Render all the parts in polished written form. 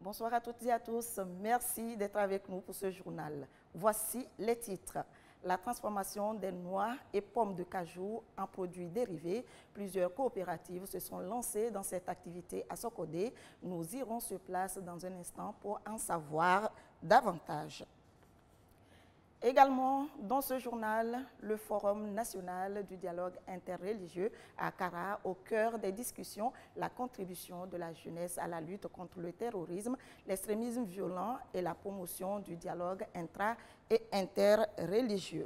Bonsoir à toutes et à tous. Merci d'être avec nous pour ce journal. Voici les titres. La transformation des noix et pommes de cajou en produits dérivés. Plusieurs coopératives se sont lancées dans cette activité à Sokodé. Nous irons sur place dans un instant pour en savoir davantage. Également, dans ce journal, le Forum national du dialogue interreligieux à Kara, au cœur des discussions, la contribution de la jeunesse à la lutte contre le terrorisme, l'extrémisme violent et la promotion du dialogue intra- et interreligieux.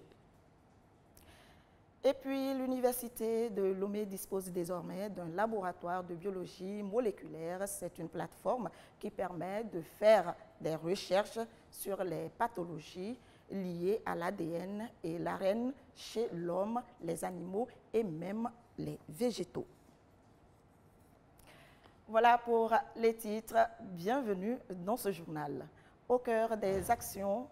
Et puis, l'Université de Lomé dispose désormais d'un laboratoire de biologie moléculaire. C'est une plateforme qui permet de faire des recherches sur les pathologies liées à l'ADN et l'ARN chez l'homme, les animaux et même les végétaux. Voilà pour les titres. Bienvenue dans ce journal. Au cœur des actions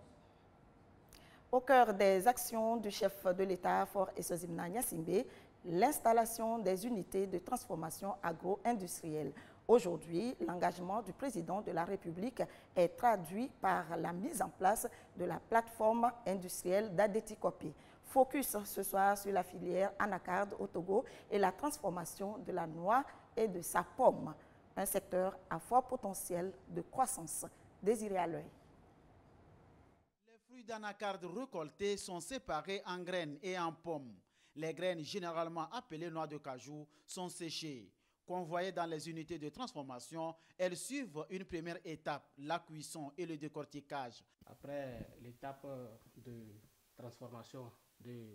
du chef de l'État, Fort Essozimna Gnassingbé, l'installation des unités de transformation agro-industrielle. Aujourd'hui, l'engagement du président de la République est traduit par la mise en place de la plateforme industrielle d'Adéticopé. Focus ce soir sur la filière anacarde au Togo et la transformation de la noix et de sa pomme, un secteur à fort potentiel de croissance. Désiré à l'œil. Les fruits d'anacarde récoltés sont séparés en graines et en pommes. Les graines, généralement appelées noix de cajou, sont séchées. Convoyées dans les unités de transformation, elles suivent une première étape, la cuisson et le décortiquage. Après l'étape de transformation de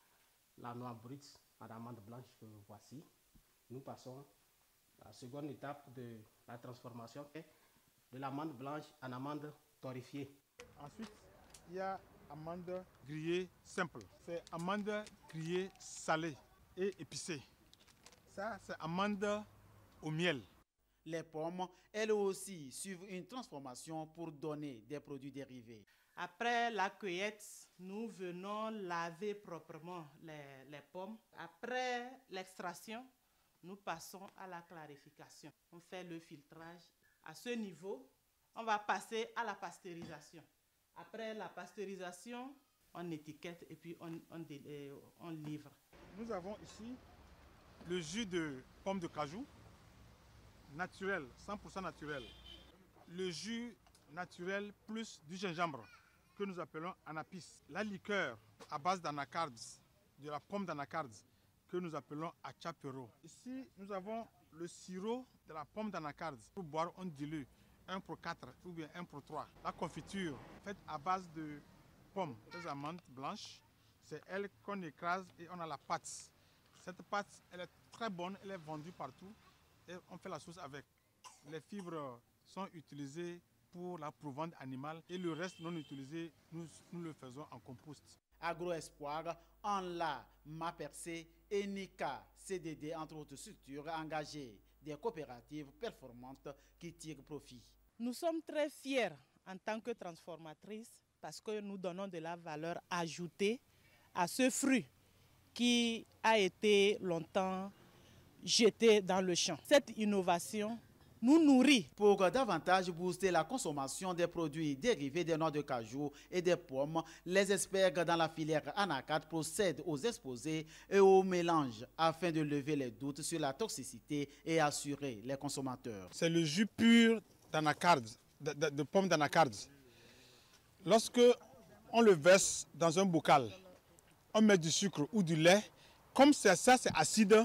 la noix brute en amande blanche que voici, nous passons à la seconde étape de la transformation de l'amande blanche en amande torréfiée. Ensuite, il y a amande grillée simple. C'est amande grillée salée et épicée. Ça, c'est amande au miel. Les pommes, elles aussi, suivent une transformation pour donner des produits dérivés. Après la cueillette, nous venons laver proprement les pommes. Après l'extraction, nous passons à la clarification. On fait le filtrage. À ce niveau, on va passer à la pasteurisation. Après la pasteurisation, on étiquette et puis on livre. Nous avons ici le jus de pomme de cajou, naturel, 100% naturel. Le jus naturel plus du gingembre, que nous appelons anapis. La liqueur à base d'anacarde, de la pomme d'anacarde, que nous appelons achapero. Ici, nous avons le sirop de la pomme d'anacarde. Pour boire, on dilue 1 pour 4 ou bien 1 pour 3. La confiture faite à base de pommes, des amandes blanches, c'est elle qu'on écrase et on a la pâte. Cette pâte, elle est très bonne, elle est vendue partout et on fait la sauce avec. Les fibres sont utilisées pour la provende animale et le reste non utilisé, nous le faisons en compost. Agroespoir, Enla, Mapercé et Nika, CDD, entre autres structures engagées, des coopératives performantes qui tirent profit. Nous sommes très fiers en tant que transformatrices parce que nous donnons de la valeur ajoutée à ce fruit qui a été longtemps jeté dans le champ. Cette innovation nous nourrit. Pour davantage booster la consommation des produits dérivés des noix de cajou et des pommes, les experts dans la filière anacarde procèdent aux exposés et aux mélanges afin de lever les doutes sur la toxicité et assurer les consommateurs. C'est le jus pur d'anacarde, de pomme d'anacarde. Lorsque on le verse dans un bocal, on met du sucre ou du lait, comme ça c'est acide,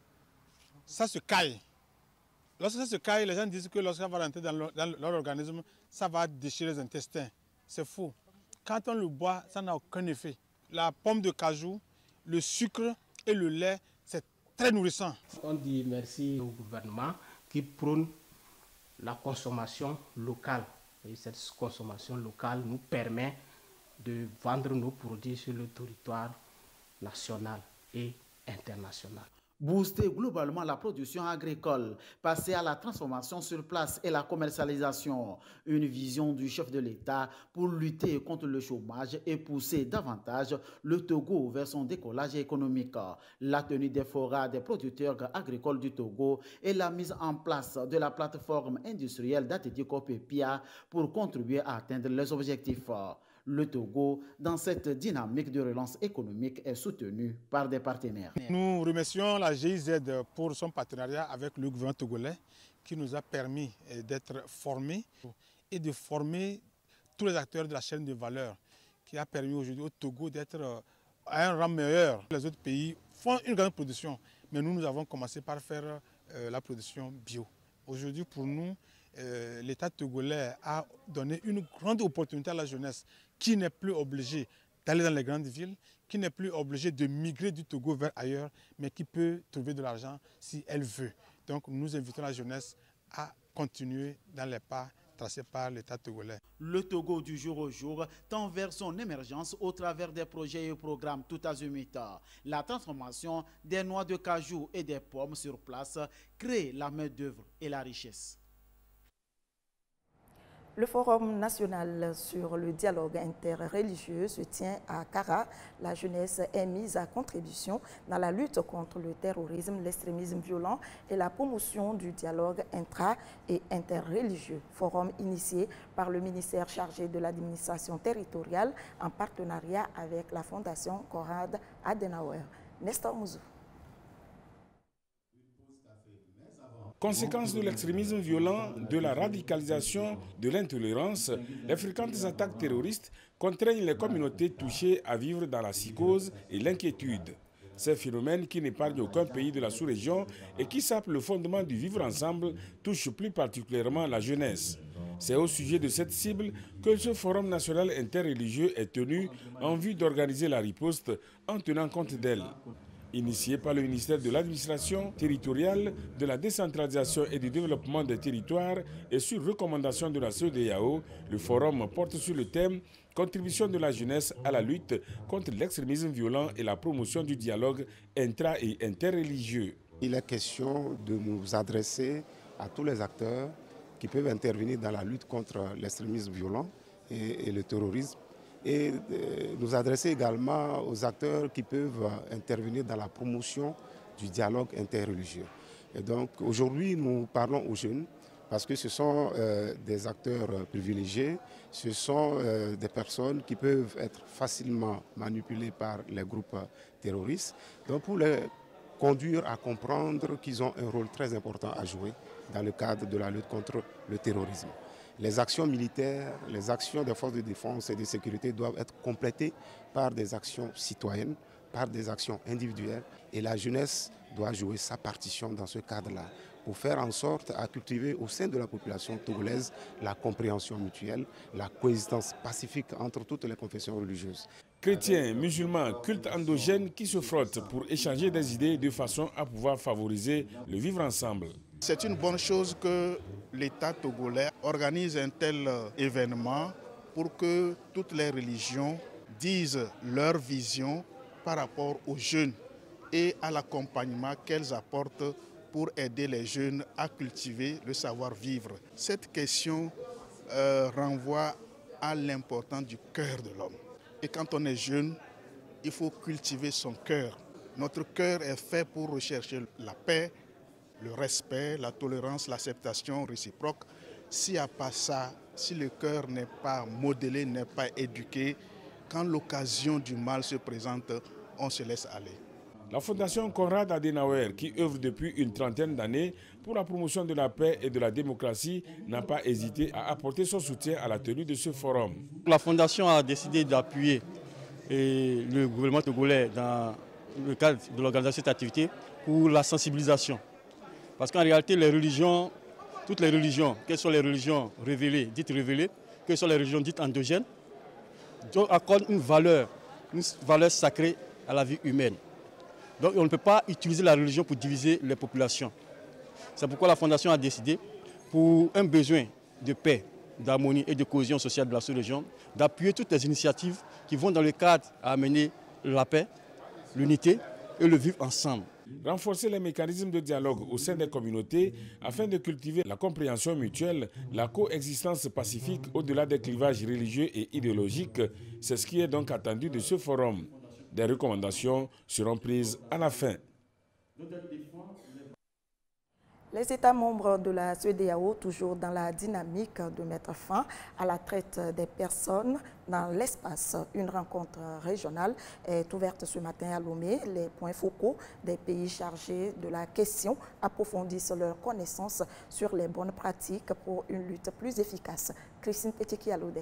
ça se caille. Lorsque ça se caille, les gens disent que lorsque ça va rentrer dans leur organisme, ça va déchirer les intestins. C'est faux. Quand on le boit, ça n'a aucun effet. La pomme de cajou, le sucre et le lait, c'est très nourrissant. On dit merci au gouvernement qui prône la consommation locale. Et cette consommation locale nous permet de vendre nos produits sur le territoire national et international. Booster globalement la production agricole, passer à la transformation sur place et la commercialisation. Une vision du chef de l'État pour lutter contre le chômage et pousser davantage le Togo vers son décollage économique. La tenue des forats des producteurs agricoles du Togo et la mise en place de la plateforme industrielle d'Atletico Pepia pour contribuer à atteindre les objectifs. Le Togo, dans cette dynamique de relance économique, est soutenu par des partenaires. Nous remercions la GIZ pour son partenariat avec le gouvernement togolais qui nous a permis d'être formés et de former tous les acteurs de la chaîne de valeur, qui a permis aujourd'hui au Togo d'être à un rang meilleur. Les autres pays font une grande production, mais nous avons commencé par faire la production bio. Aujourd'hui, pour nous, l'État togolais a donné une grande opportunité à la jeunesse qui n'est plus obligée d'aller dans les grandes villes, qui n'est plus obligée de migrer du Togo vers ailleurs, mais qui peut trouver de l'argent si elle veut. Donc nous invitons la jeunesse à continuer dans les pas tracés par l'État togolais. Le Togo du jour au jour tend vers son émergence au travers des projets et programmes tout azimut. La transformation des noix de cajou et des pommes sur place crée la main-d'œuvre et la richesse. Le Forum national sur le dialogue interreligieux se tient à Kara. La jeunesse est mise à contribution dans la lutte contre le terrorisme, l'extrémisme violent et la promotion du dialogue intra- et interreligieux. Forum initié par le ministère chargé de l'administration territoriale en partenariat avec la Fondation Konrad Adenauer. Nestor Mouzou. Conséquence de l'extrémisme violent, de la radicalisation, de l'intolérance, les fréquentes attaques terroristes contraignent les communautés touchées à vivre dans la psychose et l'inquiétude. Ces phénomènes qui n'épargnent aucun pays de la sous-région et qui sapent le fondement du vivre ensemble touchent plus particulièrement la jeunesse. C'est au sujet de cette cible que ce Forum national interreligieux est tenu en vue d'organiser la riposte en tenant compte d'elle. Initié par le ministère de l'Administration territoriale, de la décentralisation et du développement des territoires et sur recommandation de la CEDEAO, le forum porte sur le thème « Contribution de la jeunesse à la lutte contre l'extrémisme violent et la promotion du dialogue intra- et interreligieux ». Il est question de nous adresser à tous les acteurs qui peuvent intervenir dans la lutte contre l'extrémisme violent et le terrorisme, et nous adresser également aux acteurs qui peuvent intervenir dans la promotion du dialogue interreligieux. Et donc aujourd'hui, nous parlons aux jeunes parce que ce sont des acteurs privilégiés, ce sont des personnes qui peuvent être facilement manipulées par les groupes terroristes. Donc pour les conduire à comprendre qu'ils ont un rôle très important à jouer dans le cadre de la lutte contre le terrorisme. Les actions militaires, les actions des forces de défense et de sécurité doivent être complétées par des actions citoyennes, par des actions individuelles. Et la jeunesse doit jouer sa partition dans ce cadre-là pour faire en sorte à cultiver au sein de la population togolaise la compréhension mutuelle, la coexistence pacifique entre toutes les confessions religieuses. Chrétiens, musulmans, cultes endogènes qui se frottent pour échanger des idées de façon à pouvoir favoriser le vivre ensemble. C'est une bonne chose que l'État togolais organise un tel événement pour que toutes les religions disent leur vision par rapport aux jeunes et à l'accompagnement qu'elles apportent pour aider les jeunes à cultiver le savoir-vivre. Cette question renvoie à l'importance du cœur de l'homme. Et quand on est jeune, il faut cultiver son cœur. Notre cœur est fait pour rechercher la paix, le respect, la tolérance, l'acceptation réciproque. S'il n'y a pas ça, si le cœur n'est pas modelé, n'est pas éduqué, quand l'occasion du mal se présente, on se laisse aller. La Fondation Konrad Adenauer, qui œuvre depuis une trentaine d'années pour la promotion de la paix et de la démocratie, n'a pas hésité à apporter son soutien à la tenue de ce forum. La Fondation a décidé d'appuyer le gouvernement togolais dans le cadre de l'organisation de cette activité pour la sensibilisation. Parce qu'en réalité, les religions, toutes les religions, quelles sont les religions révélées, dites révélées, quelles sont les religions dites endogènes, accordent une valeur sacrée à la vie humaine. Donc on ne peut pas utiliser la religion pour diviser les populations. C'est pourquoi la Fondation a décidé, pour un besoin de paix, d'harmonie et de cohésion sociale de la sous-région, d'appuyer toutes les initiatives qui vont dans le cadre à amener la paix, l'unité et le vivre ensemble. Renforcer les mécanismes de dialogue au sein des communautés afin de cultiver la compréhension mutuelle, la coexistence pacifique au-delà des clivages religieux et idéologiques, c'est ce qui est donc attendu de ce forum. Des recommandations seront prises à la fin. Les États membres de la CEDEAO, toujours dans la dynamique de mettre fin à la traite des personnes dans l'espace. Une rencontre régionale est ouverte ce matin à Lomé. Les points focaux des pays chargés de la question approfondissent leurs connaissances sur les bonnes pratiques pour une lutte plus efficace. Christine Petit-Kialodé.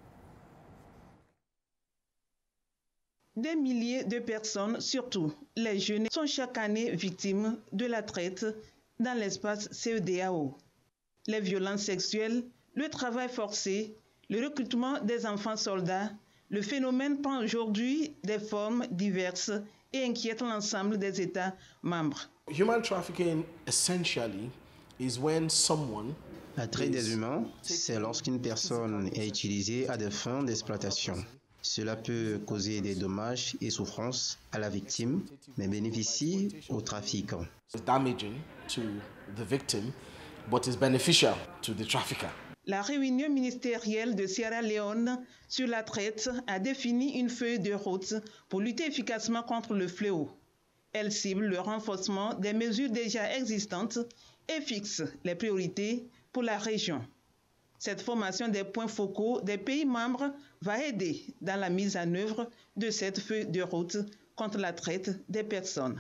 Des milliers de personnes, surtout les jeunes, sont chaque année victimes de la traite dans l'espace CEDEAO. Les violences sexuelles, le travail forcé, le recrutement des enfants soldats, le phénomène prend aujourd'hui des formes diverses et inquiète l'ensemble des États membres. Human trafficking essentially is when someone La traite des humains, c'est lorsqu'une personne est utilisée à des fins d'exploitation. Cela peut causer des dommages et souffrances à la victime, mais bénéficie aux trafiquants. It's damaging to the victim, but is beneficial to the trafficker. La réunion ministérielle de Sierra Leone sur la traite a défini une feuille de route pour lutter efficacement contre le fléau. Elle cible le renforcement des mesures déjà existantes et fixe les priorités pour la région. Cette formation des points focaux des pays membres va aider dans la mise en œuvre de cette feuille de route contre la traite des personnes.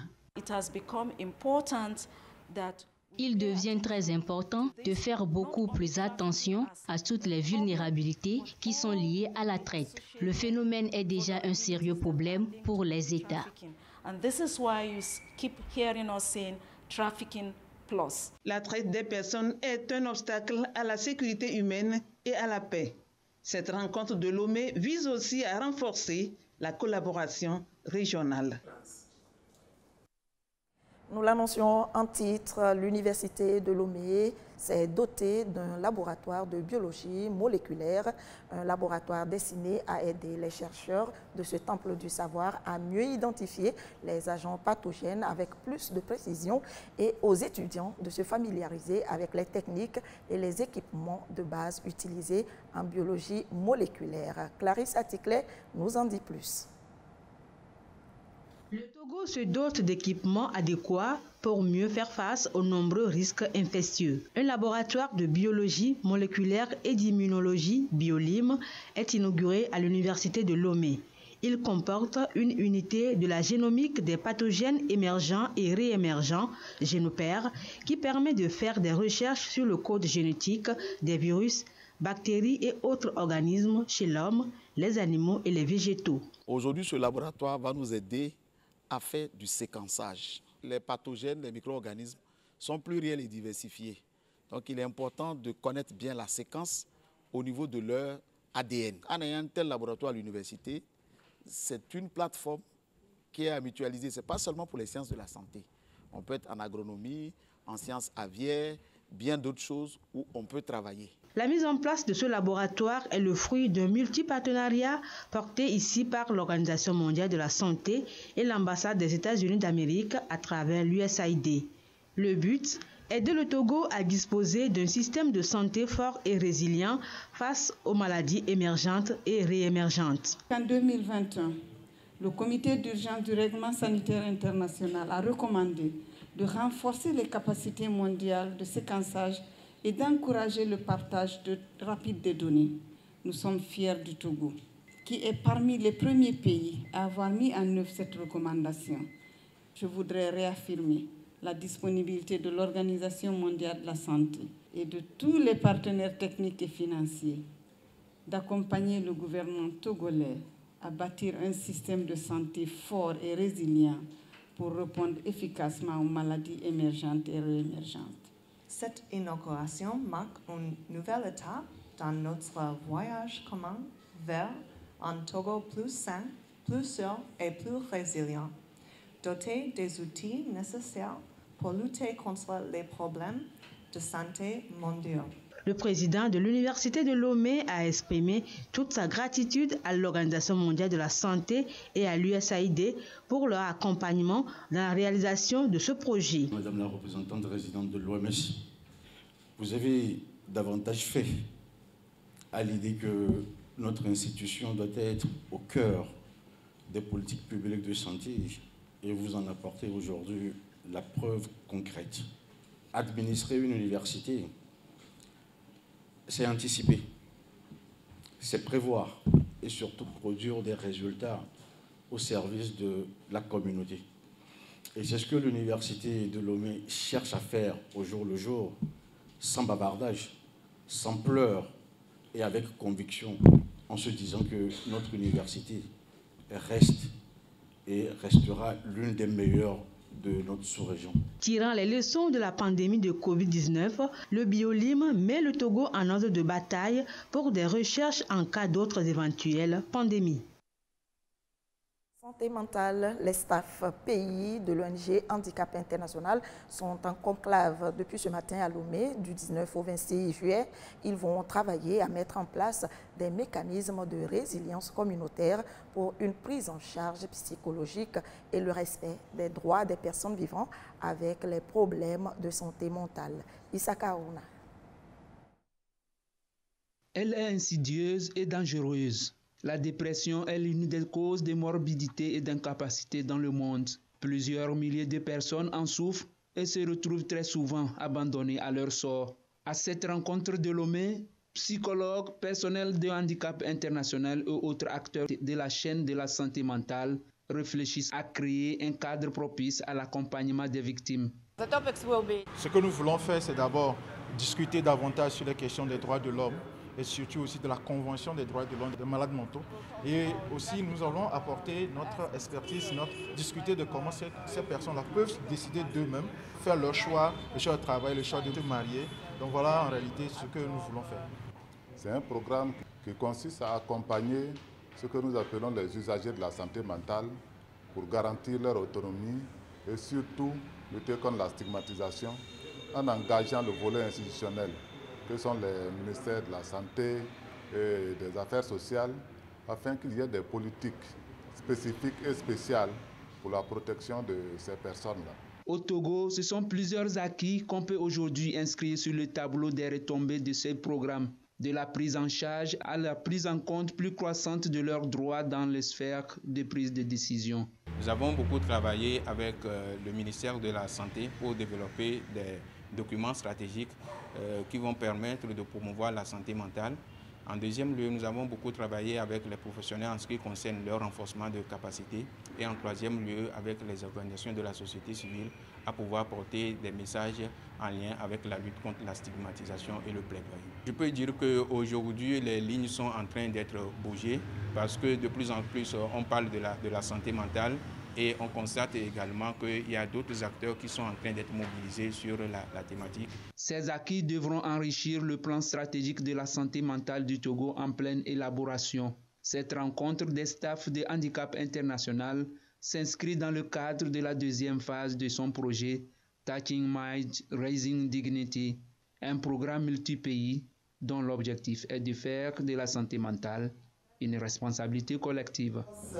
Il devient très important de faire beaucoup plus attention à toutes les vulnérabilités qui sont liées à la traite. Le phénomène est déjà un sérieux problème pour les États. La traite des personnes est un obstacle à la sécurité humaine et à la paix. Cette rencontre de Lomé vise aussi à renforcer la collaboration régionale. Nous l'annoncions en titre, l'Université de Lomé s'est dotée d'un laboratoire de biologie moléculaire, un laboratoire destiné à aider les chercheurs de ce temple du savoir à mieux identifier les agents pathogènes avec plus de précision et aux étudiants de se familiariser avec les techniques et les équipements de base utilisés en biologie moléculaire. Clarisse Aticlet nous en dit plus. Le Togo se dote d'équipements adéquats pour mieux faire face aux nombreux risques infectieux. Un laboratoire de biologie moléculaire et d'immunologie, BioLim, est inauguré à l'Université de Lomé. Il comporte une unité de la génomique des pathogènes émergents et réémergents, Génopère, qui permet de faire des recherches sur le code génétique des virus, bactéries et autres organismes chez l'homme, les animaux et les végétaux. Aujourd'hui, ce laboratoire va nous aider à faire du séquençage. Les pathogènes, les micro-organismes sont pluriels et diversifiés. Donc il est important de connaître bien la séquence au niveau de leur ADN. En ayant un tel laboratoire à l'université, c'est une plateforme qui est à mutualiser. Ce n'est pas seulement pour les sciences de la santé. On peut être en agronomie, en sciences aviaires, bien d'autres choses où on peut travailler. La mise en place de ce laboratoire est le fruit d'un multipartenariat porté ici par l'Organisation mondiale de la santé et l'ambassade des États-Unis d'Amérique à travers l'USAID. Le but, aider le Togo à disposer d'un système de santé fort et résilient face aux maladies émergentes et réémergentes. En 2021, le comité d'urgence du règlement sanitaire international a recommandé de renforcer les capacités mondiales de séquençage et d'encourager le partage rapide des données. Nous sommes fiers du Togo, qui est parmi les premiers pays à avoir mis en œuvre cette recommandation. Je voudrais réaffirmer la disponibilité de l'Organisation mondiale de la santé et de tous les partenaires techniques et financiers d'accompagner le gouvernement togolais à bâtir un système de santé fort et résilient pour répondre efficacement aux maladies émergentes et réémergentes. Cette inauguration marque une nouvelle étape dans notre voyage commun vers un Togo plus sain, plus sûr et plus résilient, doté des outils nécessaires pour lutter contre les problèmes de santé mondiaux. Le président de l'Université de Lomé a exprimé toute sa gratitude à l'Organisation mondiale de la santé et à l'USAID pour leur accompagnement dans la réalisation de ce projet. Madame la représentante résidente de l'OMS, vous avez davantage fait à l'idée que notre institution doit être au cœur des politiques publiques de santé et vous en apportez aujourd'hui la preuve concrète. Administrer une université, c'est anticiper, c'est prévoir et surtout produire des résultats au service de la communauté. Et c'est ce que l'Université de Lomé cherche à faire au jour le jour, sans bavardage, sans pleurs et avec conviction, en se disant que notre université reste et restera l'une des meilleures de notre sous-région. Tirant les leçons de la pandémie de Covid-19, le Biolim met le Togo en ordre de bataille pour des recherches en cas d'autres éventuelles pandémies. Santé mentale, les staffs pays de l'ONG Handicap International sont en conclave depuis ce matin à Lomé, du 19 au 26 juillet. Ils vont travailler à mettre en place des mécanismes de résilience communautaire pour une prise en charge psychologique et le respect des droits des personnes vivant avec les problèmes de santé mentale. Issa Kaouna. Elle est insidieuse et dangereuse. La dépression est l'une des causes de morbidité et d'incapacité dans le monde. Plusieurs milliers de personnes en souffrent et se retrouvent très souvent abandonnées à leur sort. À cette rencontre de Lomé, psychologues, personnel de Handicap International et autres acteurs de la chaîne de la santé mentale réfléchissent à créer un cadre propice à l'accompagnement des victimes. Ce que nous voulons faire, c'est d'abord discuter davantage sur les questions des droits de l'homme et surtout aussi de la Convention des droits de l'homme des malades mentaux. Et aussi, nous allons apporter notre expertise, discuter de comment ces personnes-là peuvent décider d'eux-mêmes, faire leur choix, le choix de travail, le choix de se marier. Donc voilà en réalité ce que nous voulons faire. C'est un programme qui consiste à accompagner ce que nous appelons les usagers de la santé mentale pour garantir leur autonomie et surtout lutter contre la stigmatisation en engageant le volet institutionnel que sont les ministères de la Santé et des Affaires sociales, afin qu'il y ait des politiques spécifiques et spéciales pour la protection de ces personnes-là. Au Togo, ce sont plusieurs acquis qu'on peut aujourd'hui inscrire sur le tableau des retombées de ces programmes, de la prise en charge à la prise en compte plus croissante de leurs droits dans les sphères de prise de décision. Nous avons beaucoup travaillé avec le ministère de la Santé pour développer des documents stratégiques qui vont permettre de promouvoir la santé mentale. En deuxième lieu, nous avons beaucoup travaillé avec les professionnels en ce qui concerne leur renforcement de capacité. Et en troisième lieu, avec les organisations de la société civile à pouvoir porter des messages en lien avec la lutte contre la stigmatisation et le plaidoyer. Je peux dire qu'aujourd'hui, les lignes sont en train d'être bougées parce que de plus en plus, on parle de la santé mentale. Et on constate également qu'il y a d'autres acteurs qui sont en train d'être mobilisés sur la thématique. Ces acquis devront enrichir le plan stratégique de la santé mentale du Togo en pleine élaboration. Cette rencontre des staffs de Handicap International s'inscrit dans le cadre de la deuxième phase de son projet Touching Minds, Raising Dignity, un programme multi-pays dont l'objectif est de faire de la santé mentale une responsabilité collective.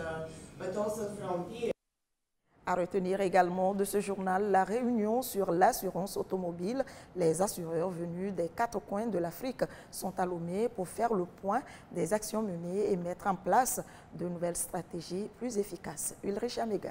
À retenir également de ce journal la réunion sur l'assurance automobile. Les assureurs venus des 4 coins de l'Afrique sont à Lomé pour faire le point des actions menées et mettre en place de nouvelles stratégies plus efficaces. Ulrich Amega.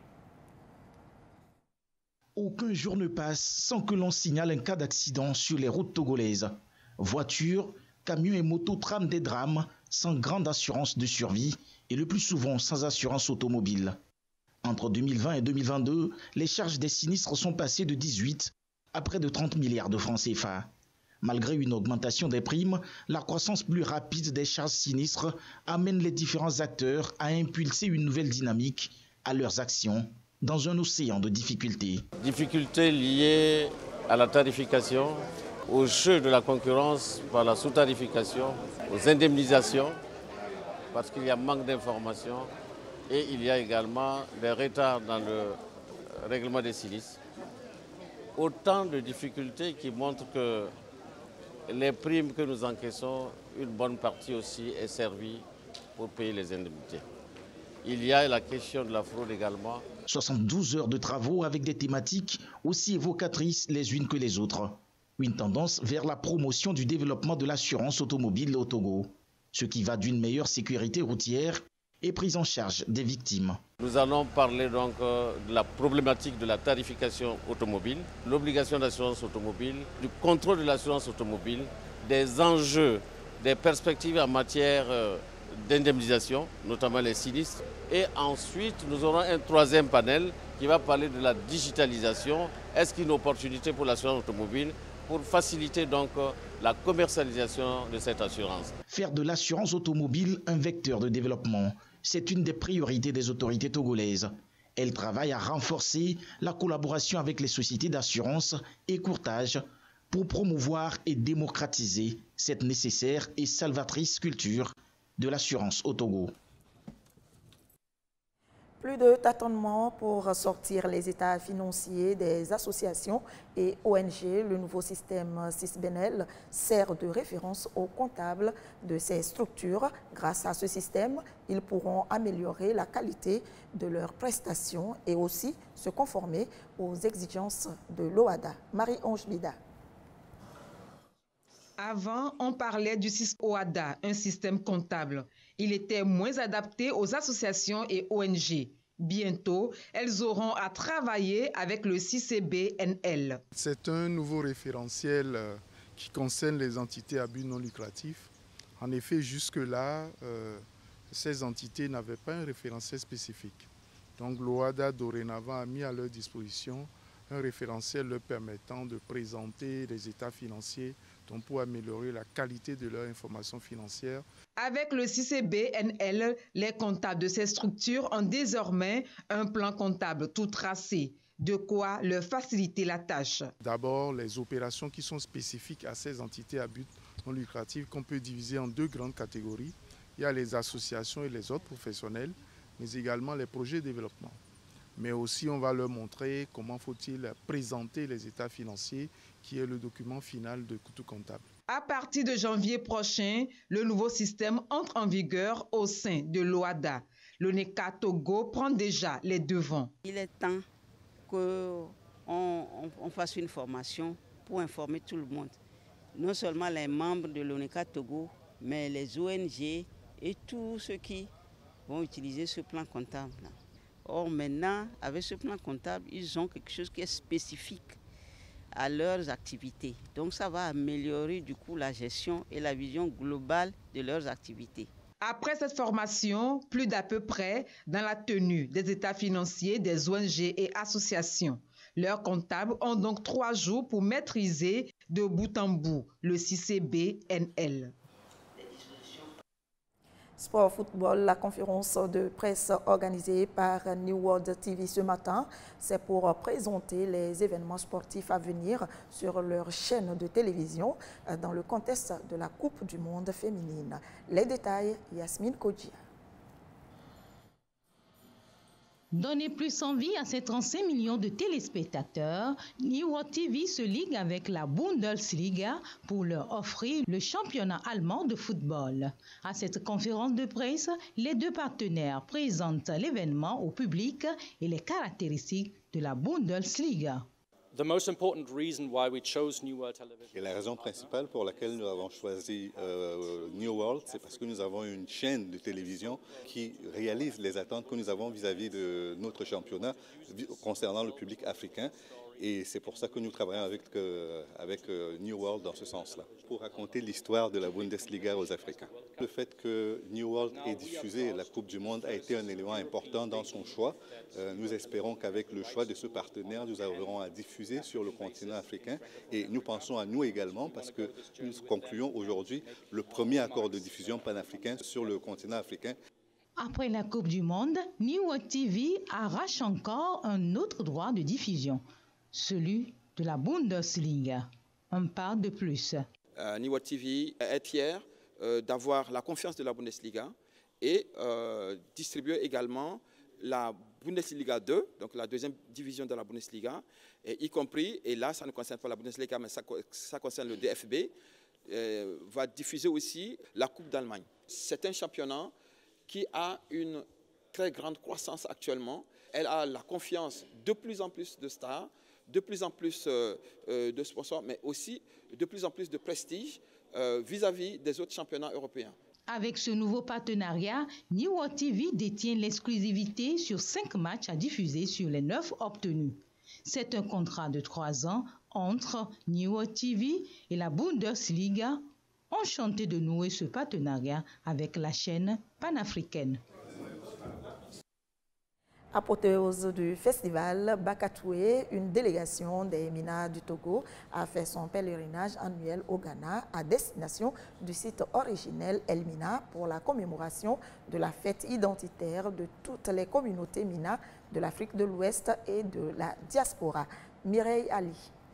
Aucun jour ne passe sans que l'on signale un cas d'accident sur les routes togolaises. Voitures, camions et motos trament des drames sans grande assurance de survie et le plus souvent sans assurance automobile. Entre 2020 et 2022, les charges des sinistres sont passées de 18 à près de 30 milliards de francs CFA. Malgré une augmentation des primes, la croissance plus rapide des charges sinistres amène les différents acteurs à impulser une nouvelle dynamique à leurs actions dans un océan de difficultés. Difficultés liées à la tarification, au jeu de la concurrence par la sous-tarification, aux indemnisations, parce qu'il y a manque d'informations. Et il y a également des retards dans le règlement des sinistres. Autant de difficultés qui montrent que les primes que nous encaissons, une bonne partie aussi est servie pour payer les indemnités. Il y a la question de la fraude également. 72 heures de travaux avec des thématiques aussi évocatrices les unes que les autres. Une tendance vers la promotion du développement de l'assurance automobile au Togo, ce qui va d'une meilleure sécurité routière et prise en charge des victimes. Nous allons parler donc de la problématique de la tarification automobile, l'obligation d'assurance automobile, du contrôle de l'assurance automobile, des enjeux, des perspectives en matière d'indemnisation, notamment les sinistres. Et ensuite, nous aurons un troisième panel qui va parler de la digitalisation. Est-ce qu'une opportunité pour l'assurance automobile pour faciliter donc la commercialisation de cette assurance? Faire de l'assurance automobile un vecteur de développement, c'est une des priorités des autorités togolaises. Elles travaillent à renforcer la collaboration avec les sociétés d'assurance et courtage pour promouvoir et démocratiser cette nécessaire et salvatrice culture de l'assurance au Togo. Plus de tâtonnements pour sortir les états financiers des associations et ONG. Le nouveau système SISBENEL sert de référence aux comptables de ces structures. Grâce à ce système, ils pourront améliorer la qualité de leurs prestations et aussi se conformer aux exigences de l'OHADA. Marie-Ange Bida. Avant, on parlait du OHADA, un système comptable. Il était moins adapté aux associations et ONG. Bientôt, elles auront à travailler avec le CICBNL. C'est un nouveau référentiel qui concerne les entités à but non lucratif. En effet, jusque-là, ces entités n'avaient pas un référentiel spécifique. Donc l'OHADA dorénavant a mis à leur disposition un référentiel leur permettant de présenter les états financiers pour améliorer la qualité de leur information financière. Avec le CICBNL, les comptables de ces structures ont désormais un plan comptable tout tracé, de quoi leur faciliter la tâche. D'abord, les opérations qui sont spécifiques à ces entités à but non lucratif qu'on peut diviser en deux grandes catégories. Il y a les associations et les autres professionnels, mais également les projets de développement. Mais aussi, on va leur montrer comment faut-il présenter les états financiers, qui est le document final de tout comptable. À partir de janvier prochain, le nouveau système entre en vigueur au sein de l'OHADA. L'ONECA Togo prend déjà les devants. Il est temps qu'on fasse une formation pour informer tout le monde. Non seulement les membres de l'ONECA Togo, mais les ONG et tous ceux qui vont utiliser ce plan comptable. Or, maintenant, avec ce plan comptable, ils ont quelque chose qui est spécifique à leurs activités. Donc, ça va améliorer du coup la gestion et la vision globale de leurs activités. Après cette formation, plus d'à peu près dans la tenue des états financiers des ONG et associations. Leurs comptables ont donc 3 jours pour maîtriser de bout en bout le CICBNL. Sport football, la conférence de presse organisée par New World TV ce matin, c'est pour présenter les événements sportifs à venir sur leur chaîne de télévision dans le contexte de la Coupe du Monde féminine. Les détails, Yasmine Kodjia. Donner plus envie à ces 35 millions de téléspectateurs, New World TV se ligue avec la Bundesliga pour leur offrir le championnat allemand de football. À cette conférence de presse, les deux partenaires présentent l'événement au public et les caractéristiques de la Bundesliga. Et la raison principale pour laquelle nous avons choisi New World, c'est parce que nous avons une chaîne de télévision qui réalise les attentes que nous avons vis-à-vis de notre championnat concernant le public africain. Et c'est pour ça que nous travaillons avec New World dans ce sens-là, pour raconter l'histoire de la Bundesliga aux Africains. Le fait que New World ait diffusé la Coupe du Monde a été un élément important dans son choix. Nous espérons qu'avec le choix de ce partenaire, nous aurons à diffuser sur le continent africain. Et nous pensons à nous également parce que nous concluons aujourd'hui le premier accord de diffusion panafricain sur le continent africain. Après la Coupe du Monde, New World TV arrache encore un autre droit de diffusion, celui de la Bundesliga. Un pas de plus. New World TV est fier d'avoir la confiance de la Bundesliga et distribuer également la Bundesliga 2, donc la deuxième division de la Bundesliga, et y compris, et là ça ne concerne pas la Bundesliga, mais ça concerne le DFB, va diffuser aussi la Coupe d'Allemagne. C'est un championnat qui a une très grande croissance actuellement. Elle a la confiance de plus en plus de stars, de plus en plus de sponsors, mais aussi de plus en plus de prestige vis-à-vis des autres championnats européens. Avec ce nouveau partenariat, New World TV détient l'exclusivité sur 5 matchs à diffuser sur les 9 obtenus. C'est un contrat de 3 ans entre New World TV et la Bundesliga. Enchanté de nouer ce partenariat avec la chaîne panafricaine. Apothéose du festival Bakatoué, une délégation des Mina du Togo a fait son pèlerinage annuel au Ghana à destination du site originel El Mina pour la commémoration de la fête identitaire de toutes les communautés Mina de l'Afrique de l'Ouest et de la diaspora. Mireille Ali.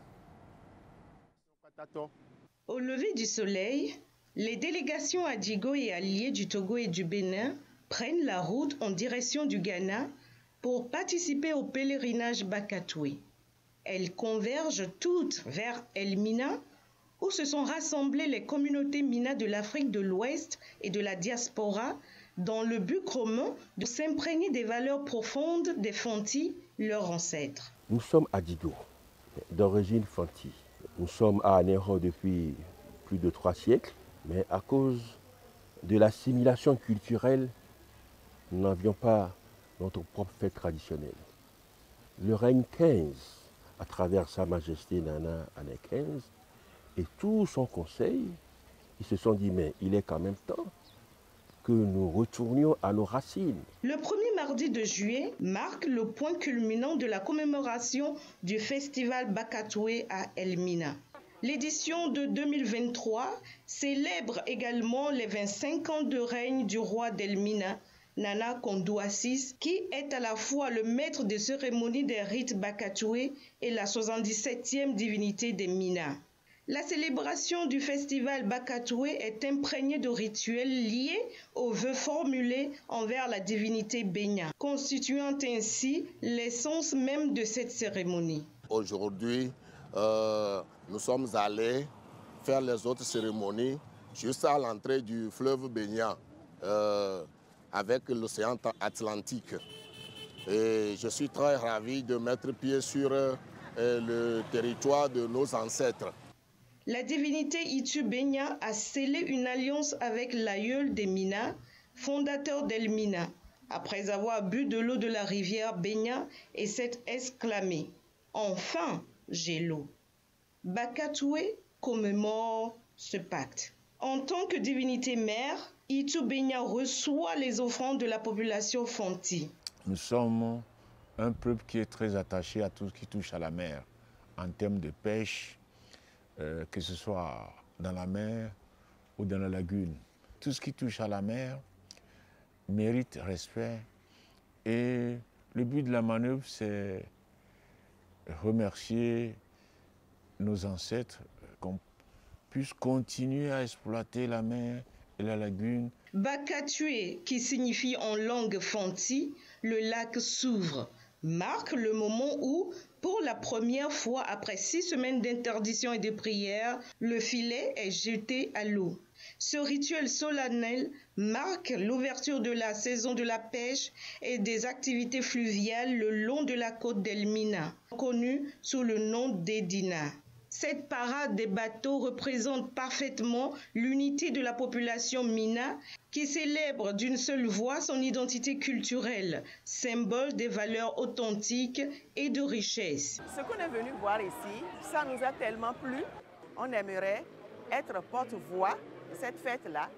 Au lever du soleil, les délégations Adigo et alliées du Togo et du Bénin prennent la route en direction du Ghana pour participer au pèlerinage Bakatoué. Elles convergent toutes vers El Mina, où se sont rassemblées les communautés Mina de l'Afrique de l'Ouest et de la diaspora, dans le but commun de s'imprégner des valeurs profondes des Fanti, leurs ancêtres. Nous sommes Adigo, d'origine Fanti. Nous sommes à Anéro depuis plus de 3 siècles, mais à cause de l'assimilation culturelle, nous n'avions pas notre propre fête traditionnelle. Le règne 15, à travers Sa Majesté Nana Ané 15, et tout son conseil, ils se sont dit, mais il est quand même temps que nous retournions à nos racines. Le premier mardi de juillet marque le point culminant de la commémoration du festival Bakatoué à El Mina. L'édition de 2023 célèbre également les 25 ans de règne du roi d'El Mina, Nana Kondou Assis, qui est à la fois le maître des cérémonies des rites Bakatoué et la 77e divinité des Mina. La célébration du festival Bakatoué est imprégnée de rituels liés aux vœux formulés envers la divinité Benya, constituant ainsi l'essence même de cette cérémonie. Aujourd'hui, nous sommes allés faire les autres cérémonies juste à l'entrée du fleuve Benya, avec l'océan Atlantique. Et je suis très ravi de mettre pied sur le territoire de nos ancêtres. La divinité Itu Benya a scellé une alliance avec l'aïeul des Mina, fondateur d'El Mina, après avoir bu de l'eau de la rivière Benya et s'est exclamé « Enfin, j'ai l'eau ». Bakatoué commémore ce pacte. En tant que divinité mère, Itu Benya reçoit les offrandes de la population Fanti. Nous sommes un peuple qui est très attaché à tout ce qui touche à la mer, en termes de pêche, que ce soit dans la mer ou dans la lagune. Tout ce qui touche à la mer mérite respect et le but de la manœuvre, c'est remercier nos ancêtres, qu'on puisse continuer à exploiter la mer et la lagune. Bakatoué, qui signifie en langue Fanti, le lac s'ouvre, marque le moment où, pour la première fois après 6 semaines d'interdiction et de prière, le filet est jeté à l'eau. Ce rituel solennel marque l'ouverture de la saison de la pêche et des activités fluviales le long de la côte d'El Mina, connue sous le nom d'Edina. Cette parade des bateaux représente parfaitement l'unité de la population Mina qui célèbre d'une seule voix son identité culturelle, symbole des valeurs authentiques et de richesse. Ce qu'on est venu voir ici, ça nous a tellement plu. On aimerait être porte-voix de cette fête-là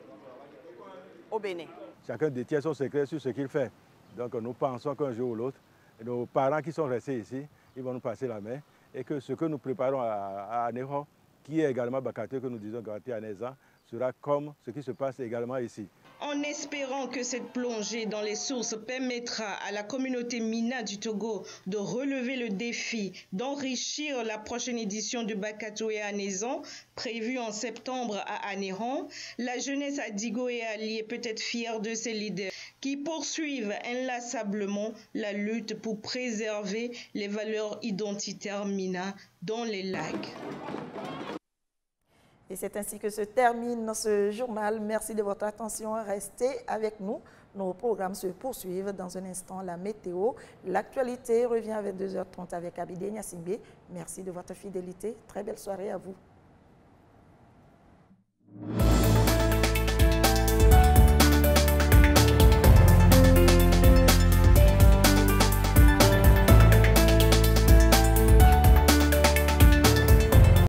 au Bénin. Chacun détient son secret sur ce qu'il fait. Donc nous pensons qu'un jour ou l'autre, nos parents qui sont restés ici, ils vont nous passer la main. Et que ce que nous préparons à Anéro, qui est également Bakatoué, que nous disons Gati à Nézan, sera comme ce qui se passe également ici. En espérant que cette plongée dans les sources permettra à la communauté Mina du Togo de relever le défi, d'enrichir la prochaine édition de Bakatoué à Nézan, prévue en septembre à Anéron, la jeunesse Adigo et Ali est peut-être fière de ses leaders qui poursuivent inlassablement la lutte pour préserver les valeurs identitaires Mina dans les lacs. Et c'est ainsi que se termine ce journal. Merci de votre attention. Restez avec nous. Nos programmes se poursuivent. Dans un instant, la météo. L'actualité revient à 22h30 avec Abidé Nyassimbe. Merci de votre fidélité. Très belle soirée à vous.